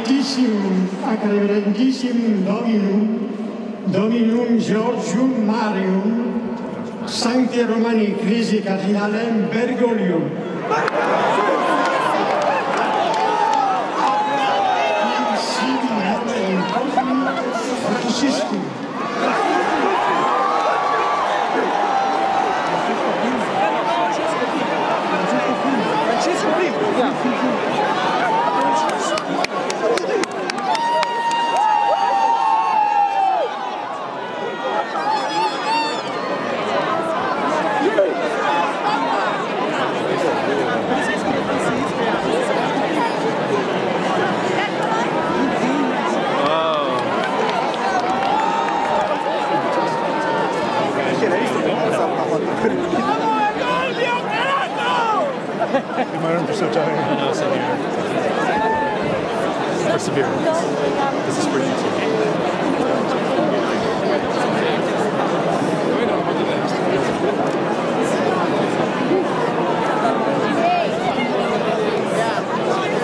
ac reverendissimum Dominum Georgium Marium, Sancti Romani Ecclesiae Cardinalem Bergoglium. My arms are so tired. I know, same here. Perseverance. This is for you too.